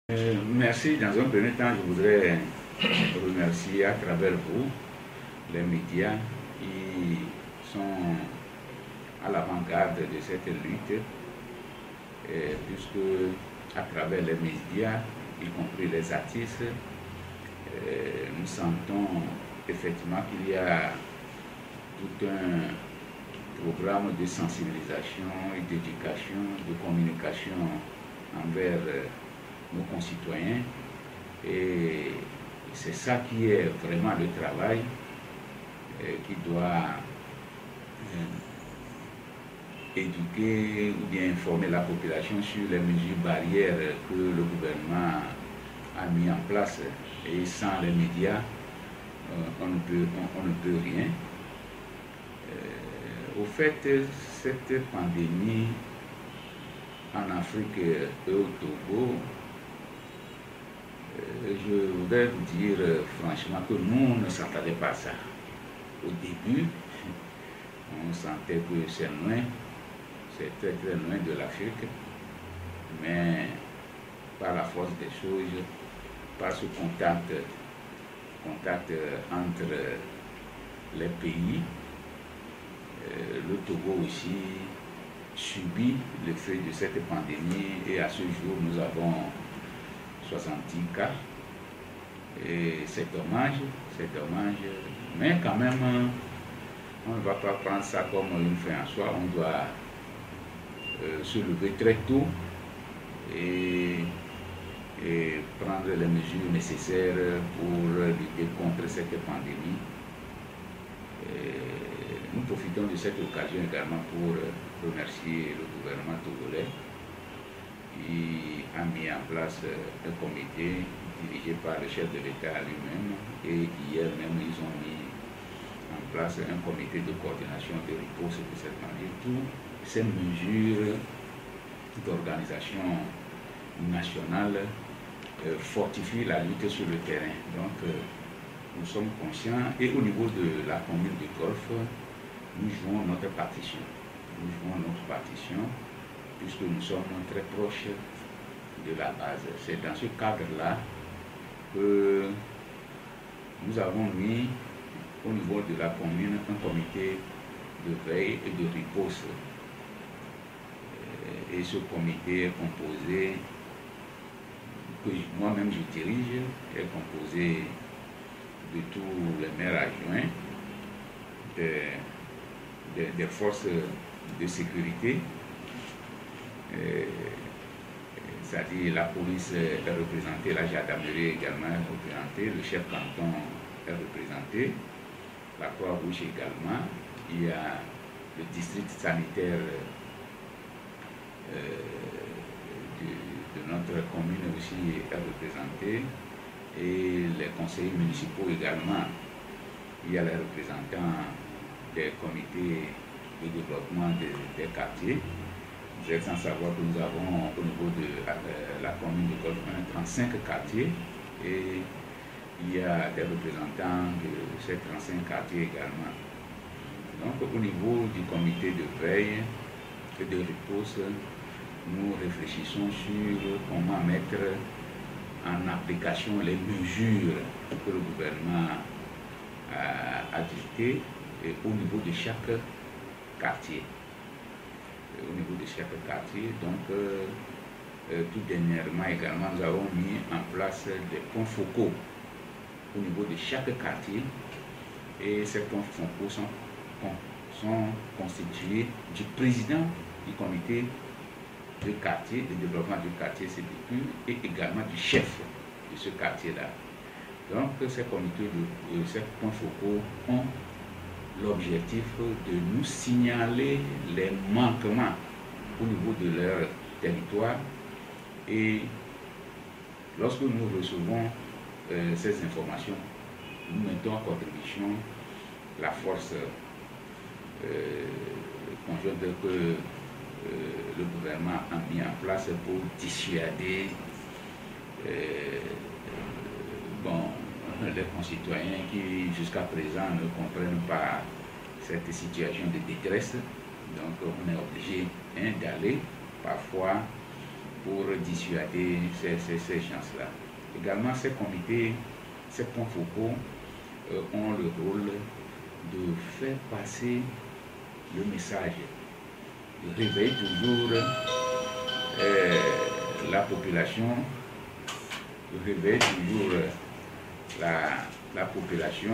Merci. Dans un premier temps, je voudrais remercier à travers vous les médias qui sont à l'avant-garde de cette lutte, puisque à travers les médias, y compris les artistes, nous sentons effectivement qu'il y a tout un programme de sensibilisation et d'éducation, de communication envers nos concitoyens, et c'est ça qui est vraiment le travail qui doit éduquer ou bien informer la population sur les mesures barrières que le gouvernement a mis en place. Et sans les médias, on ne peut rien. Au fait, cette pandémie en Afrique et au Togo, je voudrais vous dire franchement que nous ne s'attendions pas à ça. Au début, on sentait que c'est loin, c'est très très loin de l'Afrique, mais par la force des choses, par ce contact entre les pays, le Togo aussi subit l'effet de cette pandémie, et à ce jour nous avons 70 cas, et c'est dommage, mais quand même on ne va pas prendre ça comme une fin en soi. On doit se lever très tôt et prendre les mesures nécessaires pour lutter contre cette pandémie. Nous profitons de cette occasion également pour remercier le gouvernement togolais qui a mis en place un comité dirigé par le chef de l'État lui-même, et hier même ils ont mis en place un comité de coordination de riposte de cette manière. Toutes ces mesures d'organisation nationale fortifient la lutte sur le terrain. Donc nous sommes conscients, et au niveau de la commune du Golfe, nous jouons notre partition. Puisque nous sommes très proches de la base. C'est dans ce cadre-là que nous avons mis au niveau de la commune un comité de veille et de riposte. Et ce comité est composé, que moi-même je dirige, est composé de tous les maires adjoints, des forces de sécurité, c'est-à-dire la police est représentée, la gendarmerie également est représentée, le chef canton est représenté, la Croix-Rouge également, il y a le district sanitaire de notre commune aussi est représenté, et les conseillers municipaux également. Il y a les représentants des comités de développement des quartiers. Vous êtes sans savoir que nous avons au niveau de la commune de Golfe 35 quartiers, et il y a des représentants de ces 35 quartiers également. Donc au niveau du comité de veille et de riposte, nous réfléchissons sur comment mettre en application les mesures que le gouvernement a dictées au niveau de chaque quartier. Donc tout dernièrement également, nous avons mis en place des points focaux au niveau de chaque quartier, et ces points focaux sont constitués du président du comité de quartier, de développement du quartier CDQ, et également du chef de ce quartier-là. Donc ces comités, ces points focaux ont l'objectif de nous signaler les manquements au niveau de leur territoire, et lorsque nous recevons ces informations, nous mettons en contribution la force conjointe que le gouvernement a mis en place pour dissuader les concitoyens qui jusqu'à présent ne comprennent pas cette situation de détresse. Donc on est obligé d'aller parfois pour dissuader ces gens-là. Également, ces comités, ces points focaux ont le rôle de faire passer le message, de réveiller toujours la population, de réveiller toujours la population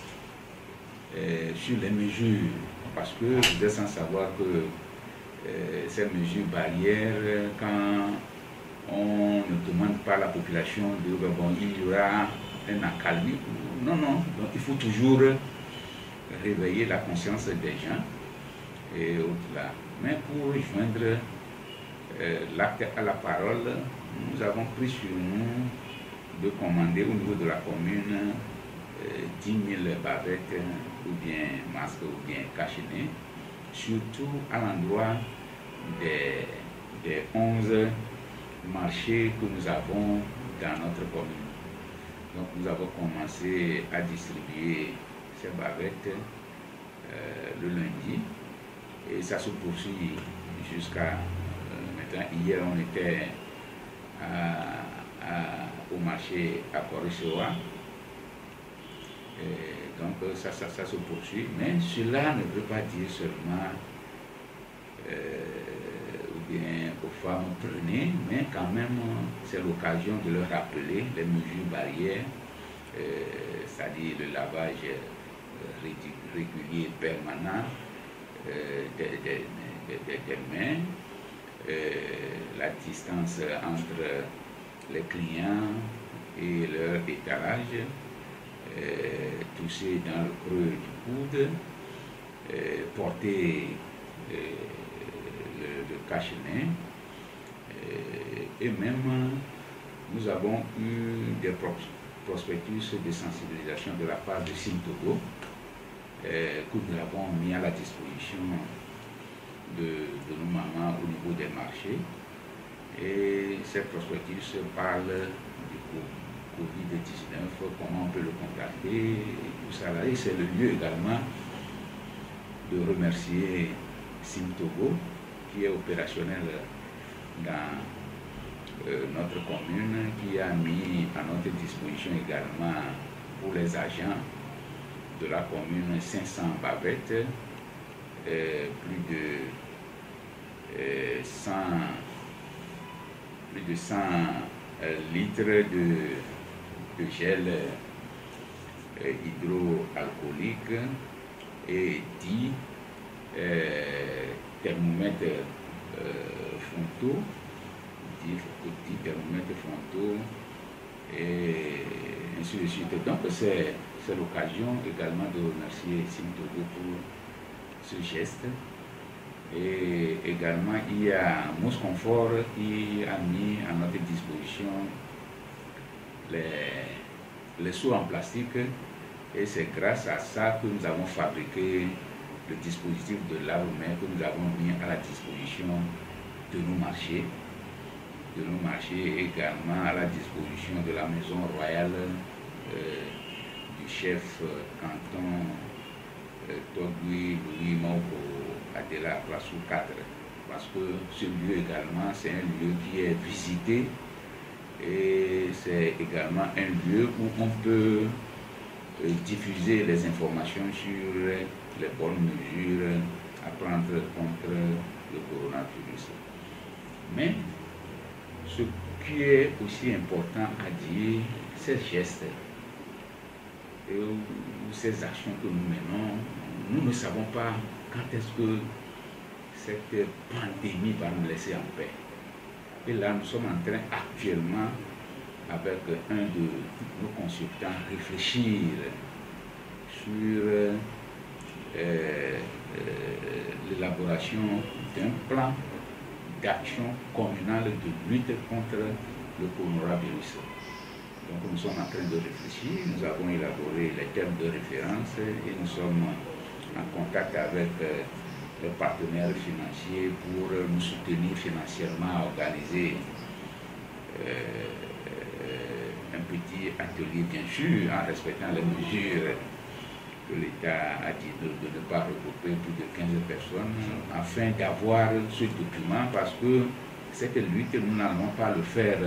sur les mesures, parce que vous êtes sans savoir que ces mesures barrières, quand on ne demande pas à la population de bon, il y aura un accalmie. Non, non, donc il faut toujours réveiller la conscience des gens et au-delà. Mais pour joindre l'acte à la parole, nous avons pris sur nous de commander au niveau de la commune 10 000 bavettes ou bien masques ou bien cachenets, surtout à l'endroit des 11 marchés que nous avons dans notre commune. Donc nous avons commencé à distribuer ces bavettes le lundi et ça se poursuit jusqu'à maintenant. Hier on était au marché à Korissoa. Donc ça se poursuit, mais cela ne veut pas dire seulement ou bien aux femmes prenez, mais quand même c'est l'occasion de leur rappeler les mesures barrières, c'est-à-dire le lavage régulier permanent des mains, la distance entre les clients et leur étalage, toucher dans le creux du coude, porter le cache-nez, et même nous avons eu des prospectus de sensibilisation de la part de Simtogo que nous avons mis à la disposition de nos mamans au niveau des marchés. Et ces prospectus parlent du Covid-19, comment on peut le contacter, tout ça là. Et c'est le lieu également de remercier Simtogo, qui est opérationnel dans notre commune, qui a mis à notre disposition également pour les agents de la commune 500 bavettes, plus de 100 litres de gel hydroalcoolique et 10 thermomètres frontaux, 10 thermomètres frontaux et ainsi de suite. Donc c'est l'occasion également de remercier Simtogo pour ce geste. Et également, il y a Mousse Confort qui a mis à notre disposition les seaux en plastique, et c'est grâce à ça que nous avons fabriqué le dispositif de lave-main que nous avons mis à la disposition de nos marchés, également à la disposition de la maison royale du chef canton Togui Louis Moko Adela Plasou 4, parce que ce lieu également c'est un lieu qui est visité et c'est également un lieu où on peut diffuser les informations sur les bonnes mesures à prendre contre le coronavirus. Mais ce qui est aussi important à dire, ces gestes et ces actions que nous menons, nous ne savons pas quand est-ce que cette pandémie va nous laisser en paix. Et là, nous sommes en train actuellement, avec un de nos consultants, réfléchir sur l'élaboration d'un plan d'action communale de lutte contre le coronavirus. Donc nous sommes en train de réfléchir, nous avons élaboré les termes de référence et nous sommes en contact avec les partenaires financiers pour nous soutenir financièrement à organiser un petit atelier, bien sûr, en respectant les mesures que l'État a dit de ne pas regrouper plus de 15 personnes, afin d'avoir ce document, parce que cette lutte, nous n'allons pas le faire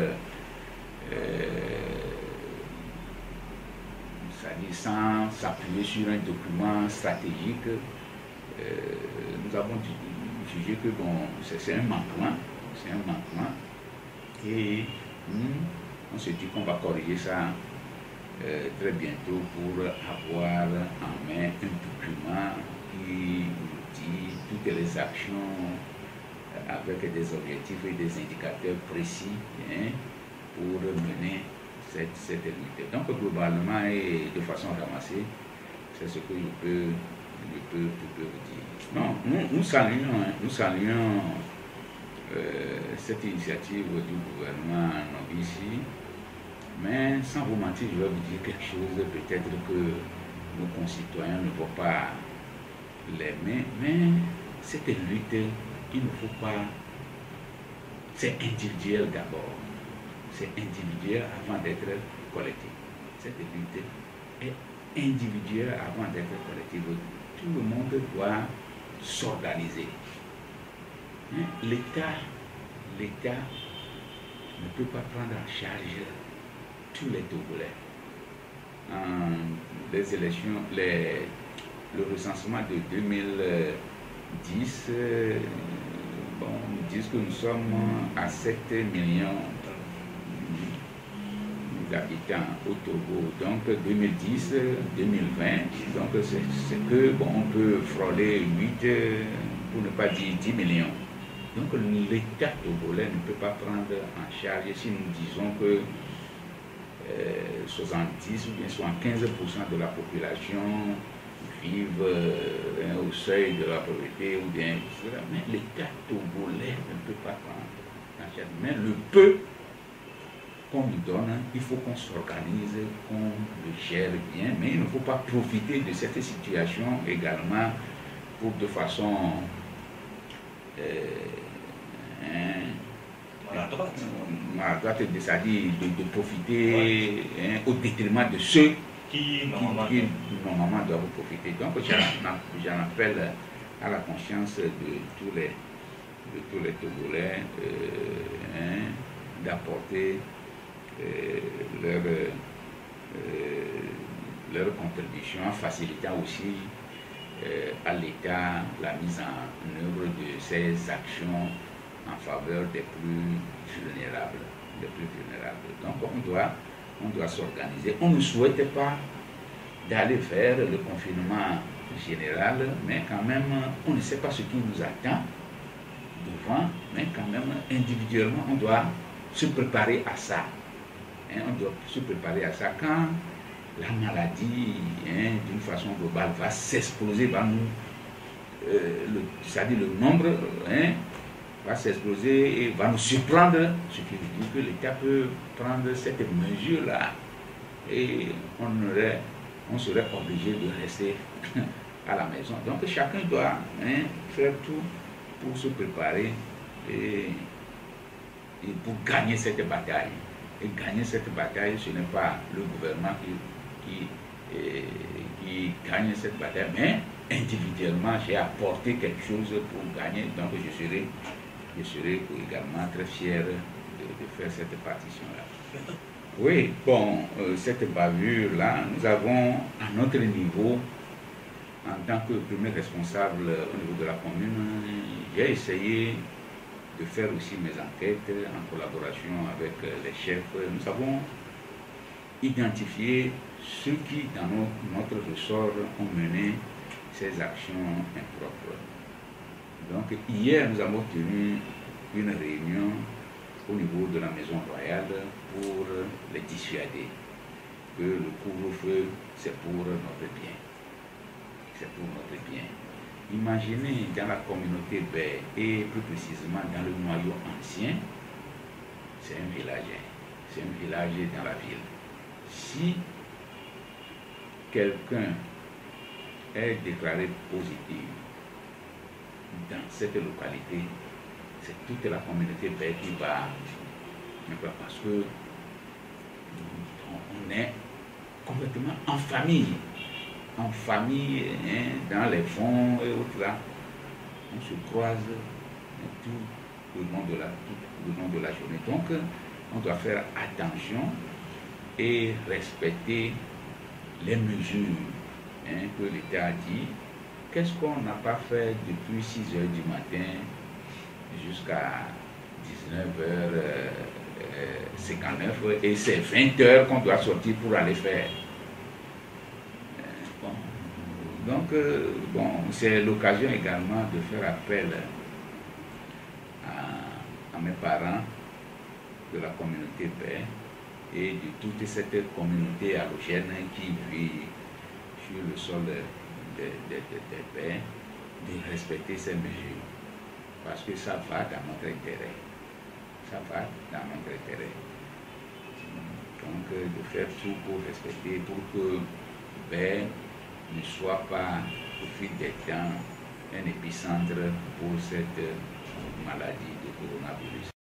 c'est-à-dire sans s'appuyer sur un document stratégique. Nous avons jugé que bon, c'est un manquement, et on se dit qu'on va corriger ça très bientôt pour avoir en main un document qui dit toutes les actions avec des objectifs et des indicateurs précis pour mener cette lutte. Donc globalement et de façon ramassée, c'est ce que je peux vous dire. Non, nous saluons cette initiative du gouvernement ici, mais sans vous mentir, je vais vous dire quelque chose, peut-être que nos concitoyens ne vont pas l'aimer, mais cette lutte, il ne faut pas, c'est individuel d'abord, c'est individuel avant d'être collectif. Cette lutte est individuelle avant d'être collective. Tout le monde doit s'organiser. L'État ne peut pas prendre en charge tous les Togolais. Les élections, le recensement de 2010, nous disent que nous sommes à 7 millions d'habitants au Togo. Donc 2010, 2020, donc c'est que on peut frôler 8 pour ne pas dire 10 millions. Donc l'État togolais ne peut pas prendre en charge si nous disons que 70 ou bien 75% de la population vivent au seuil de la pauvreté ou bien mais l'État togolais ne peut pas prendre en charge. Mais le peu qu'on nous donne, il faut qu'on s'organise, qu'on le gère bien, mais il ne faut pas profiter de cette situation également pour de façon maladroite, c'est-à-dire de profiter au détriment de ceux qui normalement doivent profiter. Donc j'en appelle à la conscience de tous les Togolais d'apporter leur contribution en facilitant aussi à l'État la mise en œuvre de ces actions en faveur des plus vulnérables. Donc on doit s'organiser. On ne souhaite pas d'aller vers le confinement général, mais quand même, on ne sait pas ce qui nous attend devant, mais quand même, individuellement, on doit se préparer à ça. On doit se préparer à ça quand la maladie, d'une façon globale, va s'exploser, va nous, c'est-à-dire le nombre va s'exploser et va nous surprendre, ce qui veut dire que l'État peut prendre cette mesure-là et on serait obligé de rester à la maison. Donc chacun doit faire tout pour se préparer et pour gagner cette bataille. Et gagner cette bataille, ce n'est pas le gouvernement qui gagne cette bataille, mais individuellement, j'ai apporté quelque chose pour gagner. Donc je serai également très fier de faire cette partition-là. Oui, bon, cette bavure-là, nous avons à notre niveau, en tant que premier responsable au niveau de la commune, j'ai essayé de faire aussi mes enquêtes en collaboration avec les chefs. Nous avons identifié ceux qui, dans notre ressort, ont mené ces actions impropres. Donc, hier, nous avons tenu une réunion au niveau de la Maison Royale pour les dissuader que le couvre-feu, c'est pour notre bien. C'est pour notre bien. Imaginez dans la communauté baie et plus précisément dans le noyau ancien, c'est un village dans la ville. Si quelqu'un est déclaré positif dans cette localité, c'est toute la communauté baie qui va, parce que on est complètement en famille, dans les fonds et autres là, on se croise, tout, le long de la journée. Donc, on doit faire attention et respecter les mesures que l'État a dit. Qu'est-ce qu'on n'a pas fait depuis 6 h du matin jusqu'à 19h59 et c'est 20 h qu'on doit sortir pour aller faire. Donc, c'est l'occasion également de faire appel à mes parents de la communauté Paix et de toute cette communauté allogène qui vit sur le sol des Paix, de respecter ces mesures. Parce que ça va dans notre intérêt. Ça va dans notre intérêt. Donc, de faire tout pour respecter, pour que Paix ne soit pas, au fil des temps, un épicentre pour cette maladie de coronavirus.